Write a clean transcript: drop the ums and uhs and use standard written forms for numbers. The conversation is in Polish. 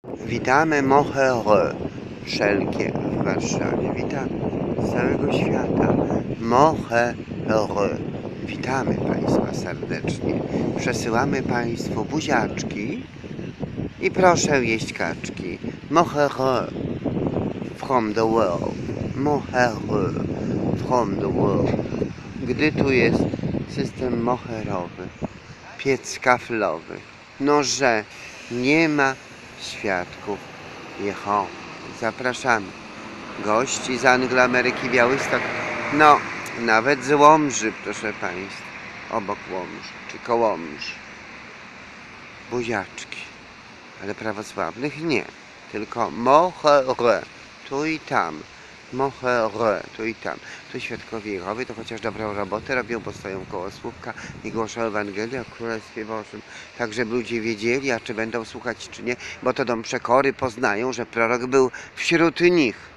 Witamy mohery wszelkie w Warszawie. Witamy z całego świata. Mohery. Witamy Państwa serdecznie. Przesyłamy Państwu buziaczki i proszę jeść kaczki. Mohery from the world. Mohery from the world. Gdy tu jest system moherowy, piec kaflowy, że nie ma świadków Jehowy. Zapraszamy gości z Anglii, Ameryki, Białystok, nawet z Łomży, proszę Państwa, obok Łomży, czy koło Łomży. Buziaczki, ale prawosławnych nie, tylko mohery, tu i tam. Mohery, tu i tam. Tu świadkowie Jehowy to chociaż dobrą robotę robią, bo stoją koło słupka i głoszą Ewangelię o Królestwie Bożym. Tak, żeby ludzie wiedzieli, a czy będą słuchać, czy nie, bo to dom przekory poznają, że prorok był wśród nich.